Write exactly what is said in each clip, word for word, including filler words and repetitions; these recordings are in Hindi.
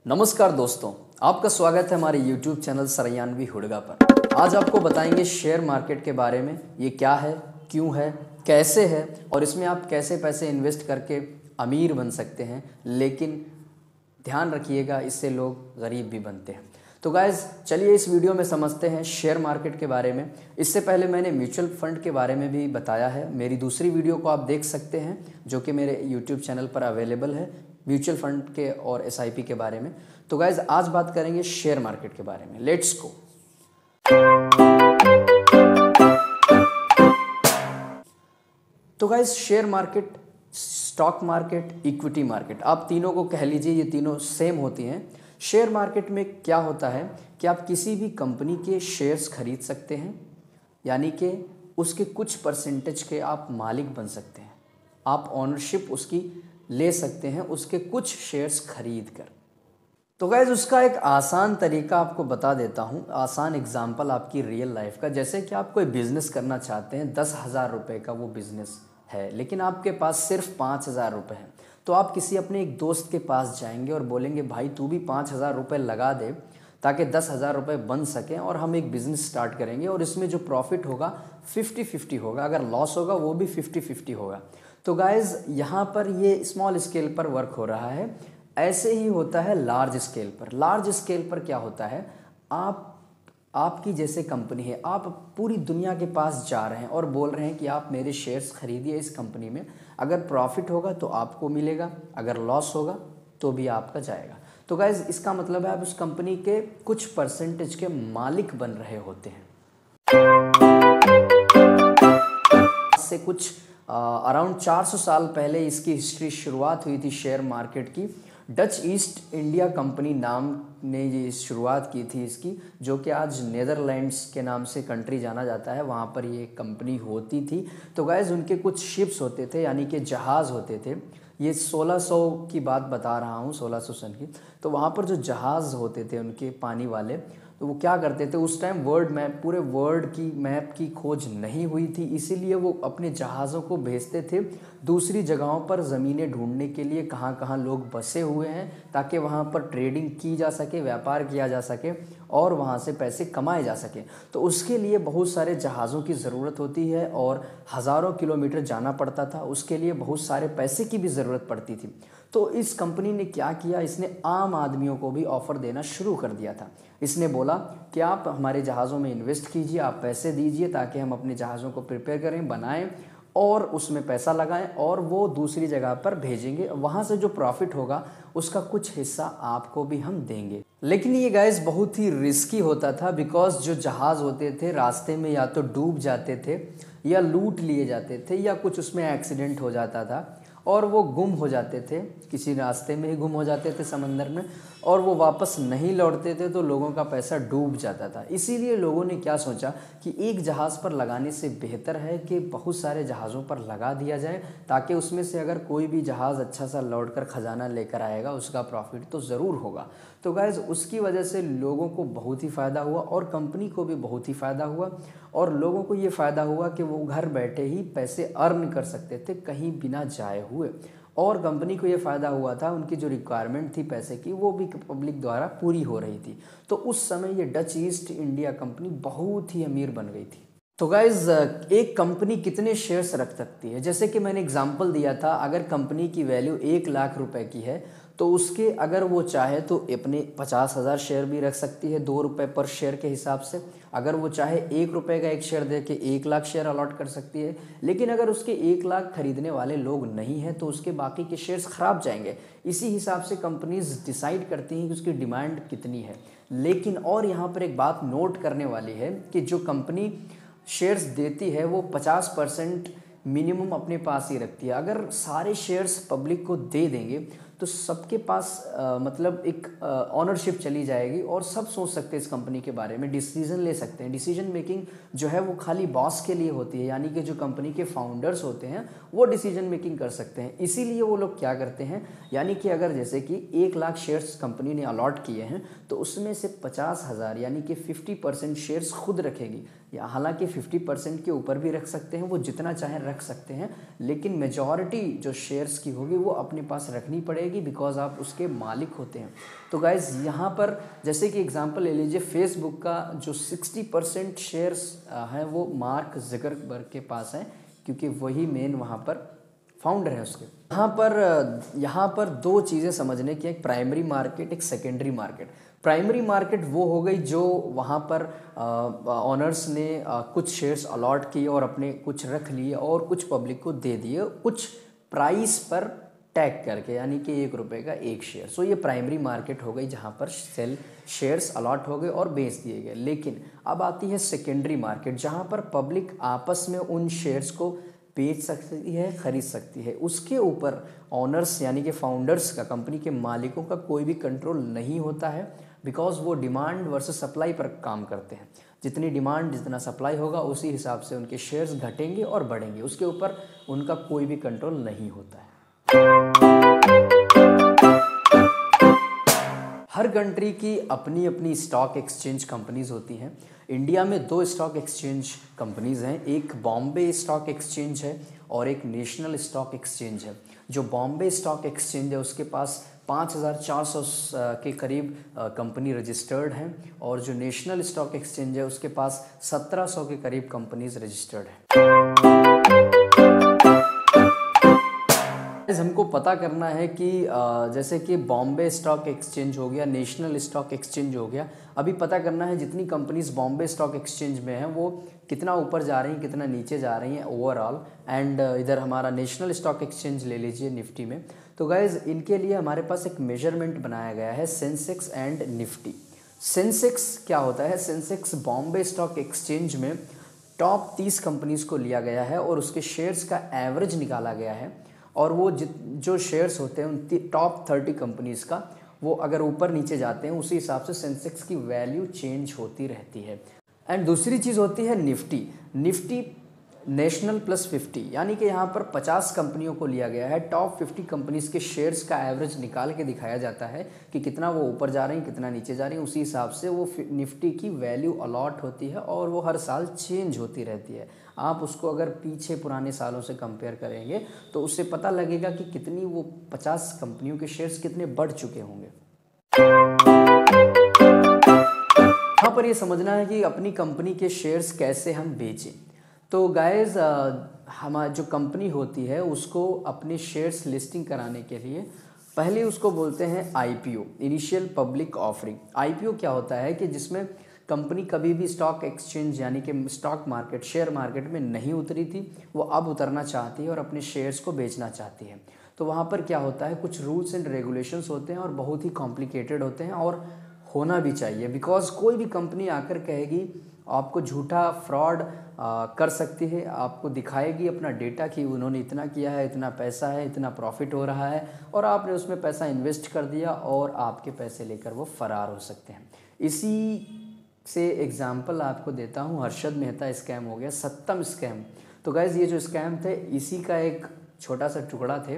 नमस्कार दोस्तों, आपका स्वागत है हमारे YouTube चैनल सरयानवी हुडगा पर। आज आपको बताएंगे शेयर मार्केट के बारे में। ये क्या है, क्यों है, कैसे है और इसमें आप कैसे पैसे इन्वेस्ट करके अमीर बन सकते हैं। लेकिन ध्यान रखिएगा, इससे लोग गरीब भी बनते हैं। तो गाइज चलिए इस वीडियो में समझते हैं शेयर मार्केट के बारे में। इससे पहले मैंने म्यूचुअल फंड के बारे में भी बताया है। मेरी दूसरी वीडियो को आप देख सकते हैं जो कि मेरे यूट्यूब चैनल पर अवेलेबल है, म्यूचुअल फंड के और एस आई पी के बारे में। तो गाइज आज बात करेंगे शेयर मार्केट के बारे में। Let's go. तो guys share market, stock market, equity market, आप तीनों को कह लीजिए, ये तीनों सेम होती हैं। शेयर मार्केट में क्या होता है कि आप किसी भी कंपनी के शेयर्स खरीद सकते हैं, यानी कि उसके कुछ परसेंटेज के आप मालिक बन सकते हैं। आप ओनरशिप उसकी ले सकते हैं, उसके कुछ शेयर्स खरीद कर। तो गाइज उसका एक आसान तरीका आपको बता देता हूँ, आसान एग्जाम्पल आपकी रियल लाइफ का। जैसे कि आप कोई बिजनेस करना चाहते हैं, दस हज़ार रुपये का वो बिजनेस है, लेकिन आपके पास सिर्फ पाँच हज़ार रुपये हैं। तो आप किसी अपने एक दोस्त के पास जाएंगे और बोलेंगे, भाई तू भी पाँच हज़ार रुपये लगा दे ताकि दस हज़ार रुपये बन सकें और हम एक बिज़नेस स्टार्ट करेंगे और इसमें जो प्रॉफिट होगा फिफ्टी फिफ्टी होगा, अगर लॉस होगा वो भी फिफ्टी फिफ्टी होगा। तो गाइज़ यहाँ पर ये स्मॉल स्केल पर वर्क हो रहा है। ऐसे ही होता है लार्ज स्केल पर। लार्ज स्केल पर क्या होता है, आप आपकी जैसे कंपनी है, आप पूरी दुनिया के पास जा रहे हैं और बोल रहे हैं कि आप मेरे शेयर्स खरीदिए इस कंपनी में, अगर प्रॉफिट होगा तो आपको मिलेगा, अगर लॉस होगा तो भी आपका जाएगा। तो गाइज इसका मतलब है आप उस कंपनी के कुछ परसेंटेज के मालिक बन रहे होते हैं। से कुछ अराउंड चार सौ साल पहले इसकी हिस्ट्री शुरुआत हुई थी शेयर मार्केट की। डच ईस्ट इंडिया कंपनी नाम ने ये शुरुआत की थी इसकी, जो कि आज नीदरलैंड्स के नाम से कंट्री जाना जाता है, वहाँ पर ये कंपनी होती थी। तो गाइज उनके कुछ शिप्स होते थे, यानी कि जहाज़ होते थे। ये सोलह सौ की बात बता रहा हूँ, सोलह सौ सन की। तो वहाँ पर जो जहाज़ होते थे उनके पानी वाले, तो वो क्या करते थे, उस टाइम वर्ल्ड मैप, पूरे वर्ल्ड की मैप की खोज नहीं हुई थी, इसीलिए वो अपने जहाज़ों को भेजते थे दूसरी जगहों पर ज़मीनें ढूंढने के लिए, कहाँ कहाँ लोग बसे हुए हैं, ताकि वहाँ पर ट्रेडिंग की जा सके, व्यापार किया जा सके और वहाँ से पैसे कमाए जा सके। तो उसके लिए बहुत सारे जहाज़ों की ज़रूरत होती है और हज़ारों किलोमीटर जाना पड़ता था, उसके लिए बहुत सारे पैसे की भी ज़रूरत पड़ती थी। तो इस कंपनी ने क्या किया, इसने आम आदमियों को भी ऑफ़र देना शुरू कर दिया था। इसने बोला कि आप हमारे जहाज़ों में इन्वेस्ट कीजिए, आप पैसे दीजिए ताकि हम अपने जहाज़ों को प्रिपेयर करें, बनाएं और उसमें पैसा लगाएं और वो दूसरी जगह पर भेजेंगे। वहाँ से जो प्रॉफिट होगा उसका कुछ हिस्सा आपको भी हम देंगे। लेकिन ये गाइस बहुत ही रिस्की होता था, बिकॉज जो जहाज़ होते थे रास्ते में या तो डूब जाते थे या लूट लिए जाते थे या कुछ उसमें एक्सीडेंट हो जाता था और वो गुम हो जाते थे, किसी रास्ते में ही गुम हो जाते थे समंदर में, और वो वापस नहीं लौटते थे, तो लोगों का पैसा डूब जाता था। इसीलिए लोगों ने क्या सोचा कि एक जहाज़ पर लगाने से बेहतर है कि बहुत सारे जहाज़ों पर लगा दिया जाए, ताकि उसमें से अगर कोई भी जहाज़ अच्छा सा लौट कर ख़जाना लेकर आएगा, उसका प्रॉफिट तो ज़रूर होगा। तो गाइज़ उसकी वजह से लोगों को बहुत ही फ़ायदा हुआ और कंपनी को भी बहुत ही फ़ायदा हुआ, और लोगों को ये फ़ायदा हुआ कि वो घर बैठे ही पैसे अर्न कर सकते थे कहीं बिना जाए हुए, और कंपनी को ये फ़ायदा हुआ था, उनकी जो रिक्वायरमेंट थी पैसे की वो भी पब्लिक द्वारा पूरी हो रही थी। तो उस समय ये डच ईस्ट इंडिया कंपनी बहुत ही अमीर बन गई थी। तो गाइज़ एक कंपनी कितने शेयर्स रख सकती है, जैसे कि मैंने एग्जांपल दिया था, अगर कंपनी की वैल्यू एक लाख रुपए की है तो उसके अगर वो चाहे तो अपने पचास हज़ार शेयर भी रख सकती है, दो रुपये पर शेयर के हिसाब से। अगर वो चाहे एक रुपये का एक शेयर दे के एक लाख शेयर अलॉट कर सकती है। लेकिन अगर उसके एक लाख खरीदने वाले लोग नहीं हैं तो उसके बाकी के शेयर्स खराब जाएंगे। इसी हिसाब से कंपनीज डिसाइड करती हैं कि उसकी डिमांड कितनी है। लेकिन और यहाँ पर एक बात नोट करने वाली है कि जो कंपनी शेयर्स देती है वो पचास परसेंट मिनिमम अपने पास ही रखती है। अगर सारे शेयर्स पब्लिक को दे देंगे तो सबके पास आ, मतलब एक ऑनरशिप चली जाएगी और सब सोच सकते हैं इस कंपनी के बारे में, डिसीजन ले सकते हैं। डिसीजन मेकिंग जो है वो खाली बॉस के लिए होती है, यानी कि जो कंपनी के फाउंडर्स होते हैं वो डिसीजन मेकिंग कर सकते हैं। इसीलिए वो लोग क्या करते हैं, यानी कि अगर जैसे कि एक लाख शेयर्स कंपनी ने अलॉट किए हैं तो उसमें से पचास हज़ार यानी कि फिफ्टी परसेंट शेयर्स खुद रखेगी, या हालांकि फिफ्टी परसेंट के ऊपर भी रख सकते हैं, वो जितना चाहें रख सकते हैं, लेकिन मेजॉरिटी जो शेयर्स की होगी वो अपने पास रखनी पड़ेगी बढ़ेगी बिकॉज आप उसके मालिक होते हैं। तो गाइज यहाँ पर जैसे कि एग्जांपल ले लीजिए, फेसबुक का जो साठ परसेंट शेयर्स हैं वो मार्क ज़करबर्ग के पास हैं, क्योंकि वही मेन वहाँ पर फाउंडर है उसके। यहाँ पर यहाँ पर दो चीज़ें समझने की, एक प्राइमरी मार्केट, एक सेकेंडरी मार्केट। प्राइमरी मार्केट वो हो गई जो वहाँ पर ऑनर्स ने आ, कुछ शेयर्स अलॉट किए और अपने कुछ रख लिए और कुछ पब्लिक को दे दिए कुछ प्राइस पर टैग करके, यानी कि एक रुपए का एक शेयर। सो ये प्राइमरी मार्केट हो गई जहाँ पर सेल शेयर्स अलॉट हो गए और बेच दिए गए। लेकिन अब आती है सेकेंडरी मार्केट, जहाँ पर पब्लिक आपस में उन शेयर्स को बेच सकती है, खरीद सकती है। उसके ऊपर ऑनर्स यानी कि फाउंडर्स का, कंपनी के मालिकों का कोई भी कंट्रोल नहीं होता है, बिकॉज वो डिमांड वर्सेस सप्लाई पर काम करते हैं। जितनी डिमांड जितना सप्लाई होगा उसी हिसाब से उनके शेयर्स घटेंगे और बढ़ेंगे, उसके ऊपर उनका कोई भी कंट्रोल नहीं होता है। हर कंट्री की अपनी अपनी स्टॉक एक्सचेंज कंपनीज होती हैं। इंडिया में दो स्टॉक एक्सचेंज कंपनीज हैं, एक बॉम्बे स्टॉक एक्सचेंज है और एक नेशनल स्टॉक एक्सचेंज है। जो बॉम्बे स्टॉक एक्सचेंज है उसके पास पाँच हज़ार चार सौ के करीब कंपनी रजिस्टर्ड हैं और जो नेशनल स्टॉक एक्सचेंज है उसके पास सत्रह सौ के करीब कंपनीज रजिस्टर्ड हैं। हमको पता करना है कि जैसे कि बॉम्बे स्टॉक एक्सचेंज हो गया, नेशनल स्टॉक एक्सचेंज हो गया, अभी पता करना है जितनी कंपनीज बॉम्बे स्टॉक एक्सचेंज में हैं वो कितना ऊपर जा रही हैं, कितना नीचे जा रही हैं ओवरऑल। एंड इधर हमारा नेशनल स्टॉक एक्सचेंज ले लीजिए निफ्टी में, तो गाइज इनके लिए हमारे पास एक मेजरमेंट बनाया गया है, सेंसेक्स एंड निफ्टी। सेंसेक्स क्या होता है? सेंसेक्स बॉम्बे स्टॉक एक्सचेंज में टॉप तीस कंपनीज को लिया गया है और उसके शेयर्स का एवरेज निकाला गया है, और वो जित जो शेयर्स होते हैं उन टॉप थर्टी कंपनीज़ का, वो अगर ऊपर नीचे जाते हैं उसी हिसाब से सेंसेक्स की वैल्यू चेंज होती रहती है। एंड दूसरी चीज़ होती है Nifty. Nifty national plus fifty, यानी कि यहाँ पर पचास कंपनियों को लिया गया है, टॉप फिफ्टी कंपनीज़ के शेयर्स का एवरेज निकाल के दिखाया जाता है कि कितना वो ऊपर जा रही हैं, कितना नीचे जा रही हैं, उसी हिसाब से वो निफ्टी की वैल्यू अलॉट होती है और वो हर साल चेंज होती रहती है। आप उसको अगर पीछे पुराने सालों से कंपेयर करेंगे तो उससे पता लगेगा कि कितनी वो पचास कंपनियों के शेयर्स कितने बढ़ चुके होंगे। यहाँ पर ये समझना है कि अपनी कंपनी के शेयर्स कैसे हम बेचें। तो गाइज हमारी जो कंपनी होती है उसको अपने शेयर्स लिस्टिंग कराने के लिए पहले उसको बोलते हैं IPO, initial public offering. IPO क्या होता है कि जिसमें कंपनी कभी भी स्टॉक एक्सचेंज यानी कि स्टॉक मार्केट, शेयर मार्केट में नहीं उतरी थी, वो अब उतरना चाहती है और अपने शेयर्स को बेचना चाहती है। तो वहाँ पर क्या होता है, कुछ रूल्स एंड रेगुलेशंस होते हैं और बहुत ही कॉम्प्लिकेटेड होते हैं और होना भी चाहिए, बिकॉज कोई भी कंपनी आकर कहेगी आपको झूठा फ्रॉड कर सकती है, आपको दिखाएगी अपना डेटा कि उन्होंने इतना किया है, इतना पैसा है, इतना प्रॉफिट हो रहा है, और आपने उसमें पैसा इन्वेस्ट कर दिया और आपके पैसे लेकर वो फरार हो सकते हैं। इसी से एग्जाम्पल आपको देता हूँ, हर्षद मेहता स्कैम हो गया, सत्तम स्कैम। तो गाइज ये जो स्कैम थे इसी का एक छोटा सा टुकड़ा थे,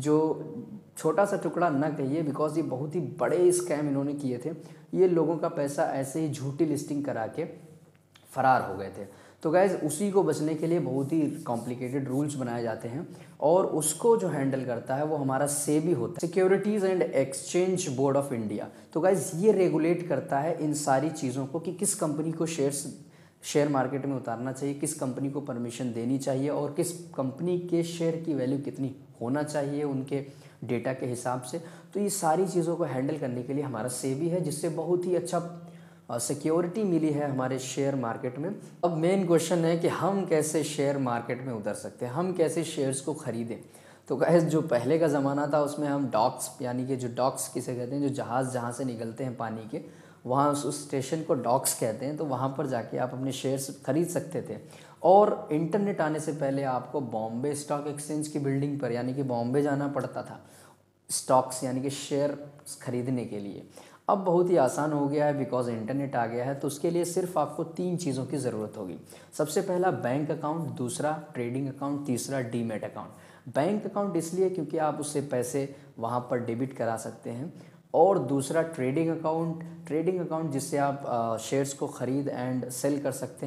जो छोटा सा टुकड़ा ना कहिए बिकॉज ये बहुत ही बड़े स्कैम इन्होंने किए थे। ये लोगों का पैसा ऐसे ही झूठी लिस्टिंग करा के फरार हो गए थे। तो गाइज उसी को बचने के लिए बहुत ही कॉम्प्लिकेटेड रूल्स बनाए जाते हैं और उसको जो हैंडल करता है वो हमारा सेबी होता है, securities and exchange board of India. तो गाइज ये रेगुलेट करता है इन सारी चीज़ों को कि किस कंपनी को शेयर्स शेयर मार्केट में उतारना चाहिए, किस कंपनी को परमिशन देनी चाहिए और किस कंपनी के शेयर की वैल्यू कितनी होना चाहिए उनके डेटा के हिसाब से। तो ये सारी चीज़ों को हैंडल करने के लिए हमारा सेबी है, जिससे बहुत ही अच्छा सिक्योरिटी मिली है हमारे शेयर मार्केट में। अब मेन क्वेश्चन है कि हम कैसे शेयर मार्केट में उतर सकते हैं, हम कैसे शेयर्स को ख़रीदें। तो गाइस जो पहले का ज़माना था उसमें हम डॉक्स, यानी कि जो डॉक्स किसे कहते हैं, जो जहाज़ जहाँ से निकलते हैं पानी के, वहाँ उस स्टेशन को डॉक्स कहते हैं। तो वहाँ पर जाके आप अपने शेयर्स खरीद सकते थे। और इंटरनेट आने से पहले आपको बॉम्बे स्टॉक एक्सचेंज की बिल्डिंग पर यानी कि बॉम्बे जाना पड़ता था स्टॉक्स यानी कि शेयर खरीदने के लिए। अब बहुत ही आसान हो गया है बिकॉज इंटरनेट आ गया है। तो उसके लिए सिर्फ आपको तीन चीज़ों की ज़रूरत होगी। सबसे पहला बैंक अकाउंट, दूसरा ट्रेडिंग अकाउंट, तीसरा डीमैट अकाउंट। बैंक अकाउंट इसलिए क्योंकि आप उससे पैसे वहाँ पर डेबिट करा सकते हैं, और दूसरा ट्रेडिंग अकाउंट, ट्रेडिंग अकाउंट जिससे आप शेयर्स को ख़रीद एंड सेल कर सकते हैं।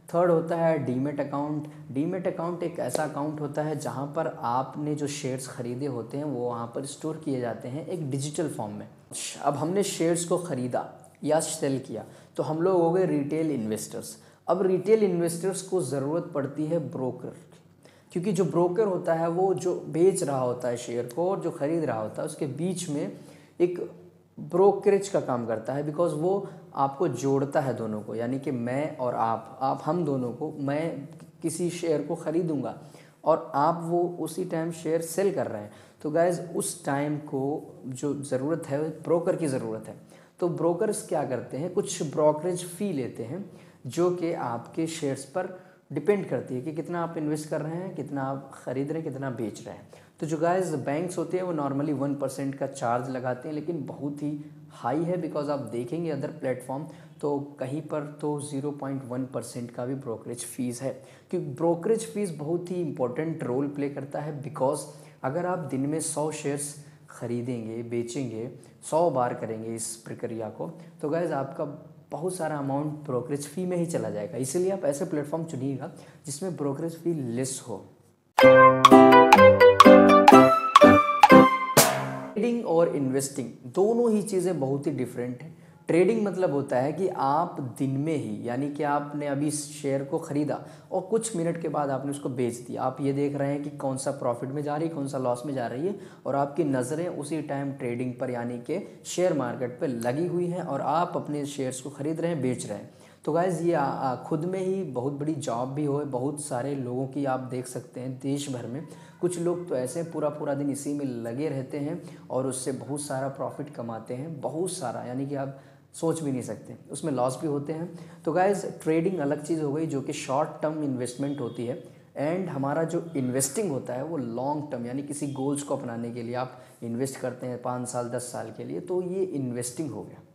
थर्ड होता है डीमेट अकाउंट। डीमेट अकाउंट एक ऐसा अकाउंट होता है जहाँ पर आपने जो शेयर्स खरीदे होते हैं वो वहाँ पर स्टोर किए जाते हैं एक डिजिटल फॉर्म में। अब हमने शेयर्स को ख़रीदा या सेल किया तो हम लोग हो गए रिटेल इन्वेस्टर्स। अब रिटेल इन्वेस्टर्स को ज़रूरत पड़ती है ब्रोकर, क्योंकि जो ब्रोकर होता है वो जो बेच रहा होता है शेयर को और जो ख़रीद रहा होता है उसके बीच में एक ब्रोकरेज का काम करता है। बिकॉज वो आपको जोड़ता है दोनों को, यानी कि मैं और आप आप हम दोनों को, मैं किसी शेयर को ख़रीदूँगा और आप वो उसी टाइम शेयर सेल कर रहे हैं, तो गाइज़ उस टाइम को जो ज़रूरत है ब्रोकर की ज़रूरत है। तो ब्रोकर्स क्या करते हैं, कुछ ब्रोकरेज फ़ी लेते हैं जो कि आपके शेयर्स पर डिपेंड करती है कि कितना आप इन्वेस्ट कर रहे हैं, कितना आप ख़रीद रहे हैं, कितना बेच रहे हैं। तो जो गाइस बैंक्स होते हैं वो नॉर्मली वन परसेंट का चार्ज लगाते हैं, लेकिन बहुत ही हाई है। बिकॉज आप देखेंगे अदर प्लेटफॉर्म तो कहीं पर तो ज़ीरो पॉइंट वन परसेंट का भी ब्रोकरेज फ़ीस है, क्योंकि ब्रोकरेज फ़ीस बहुत ही इंपॉर्टेंट रोल प्ले करता है। बिकॉज अगर आप दिन में सौ शेयर्स ख़रीदेंगे, बेचेंगे, सौ बार करेंगे इस प्रक्रिया को, तो गाइस आपका बहुत सारा अमाउंट ब्रोकरेज फ़ी में ही चला जाएगा। इसीलिए आप ऐसे प्लेटफॉर्म चुनिएगा जिसमें ब्रोकरेज फ़ी लेस हो। ट्रेडिंग और इन्वेस्टिंग दोनों ही चीज़ें बहुत ही डिफरेंट हैं। ट्रेडिंग मतलब होता है कि आप दिन में ही, यानी कि आपने अभी शेयर को ख़रीदा और कुछ मिनट के बाद आपने उसको बेच दिया। आप ये देख रहे हैं कि कौन सा प्रॉफिट में जा रही है, कौन सा लॉस में जा रही है, और आपकी नज़रें उसी टाइम ट्रेडिंग पर यानी कि शेयर मार्केट पर लगी हुई हैं और आप अपने शेयर्स को ख़रीद रहे हैं, बेच रहे हैं। तो गाइज़ ये आ, खुद में ही बहुत बड़ी जॉब भी हो, बहुत सारे लोगों की आप देख सकते हैं देश भर में। कुछ लोग तो ऐसे पूरा पूरा दिन इसी में लगे रहते हैं और उससे बहुत सारा प्रॉफिट कमाते हैं, बहुत सारा, यानी कि आप सोच भी नहीं सकते। उसमें लॉस भी होते हैं। तो गाइज़ ट्रेडिंग अलग चीज़ हो गई जो कि शॉर्ट टर्म इन्वेस्टमेंट होती है, एंड हमारा जो इन्वेस्टिंग होता है वो लॉन्ग टर्म, यानी किसी गोल्स को अपनाने के लिए आप इन्वेस्ट करते हैं पाँच साल दस साल के लिए, तो ये इन्वेस्टिंग हो गया।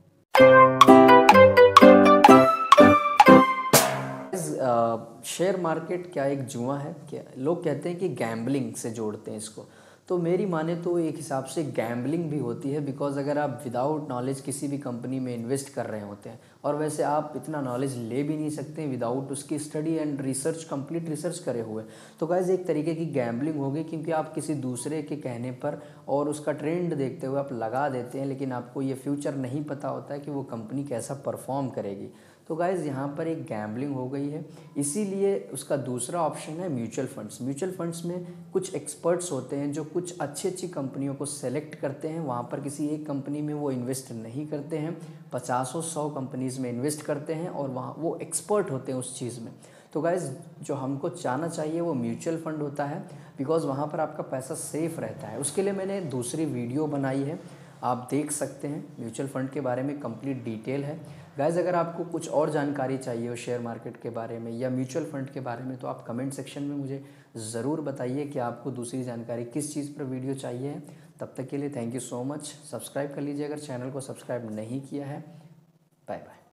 शेयर मार्केट क्या एक जुआ है? क्या लोग कहते हैं कि गैम्बलिंग से जोड़ते हैं इसको, तो मेरी माने तो एक हिसाब से गैम्बलिंग भी होती है। बिकॉज अगर आप विदाउट नॉलेज किसी भी कंपनी में इन्वेस्ट कर रहे होते हैं, और वैसे आप इतना नॉलेज ले भी नहीं सकते विदाउट उसकी study and research, complete research करे हुए, तो गाइस एक तरीके की गैम्बलिंग होगी। क्योंकि आप किसी दूसरे के कहने पर और उसका ट्रेंड देखते हुए आप लगा देते हैं, लेकिन आपको ये फ्यूचर नहीं पता होता है कि वो कंपनी कैसा परफॉर्म करेगी। तो गाइज़ यहाँ पर एक गैम्बलिंग हो गई है। इसीलिए उसका दूसरा ऑप्शन है म्यूचुअल फंड्स। म्यूचुअल फंड्स में कुछ एक्सपर्ट्स होते हैं जो कुछ अच्छी अच्छी कंपनियों को सेलेक्ट करते हैं। वहाँ पर किसी एक कंपनी में वो इन्वेस्ट नहीं करते हैं, पचासों सौ कंपनीज़ में इन्वेस्ट करते हैं और वहाँ वो एक्सपर्ट होते हैं उस चीज़ में। तो गाइज़ जो हमको चाहना चाहिए वो म्यूचुअल फंड होता है, बिकॉज़ वहाँ पर आपका पैसा सेफ़ रहता है। उसके लिए मैंने दूसरी वीडियो बनाई है, आप देख सकते हैं। म्यूचुअल फ़ंड के बारे में कंप्लीट डिटेल है। गाइज़ अगर आपको कुछ और जानकारी चाहिए हो शेयर मार्केट के बारे में या म्यूचुअल फ़ंड के बारे में, तो आप कमेंट सेक्शन में मुझे ज़रूर बताइए कि आपको दूसरी जानकारी किस चीज़ पर वीडियो चाहिए। तब तक के लिए thank you so much. Subscribe कर लीजिए अगर चैनल को सब्सक्राइब नहीं किया है। Bye bye.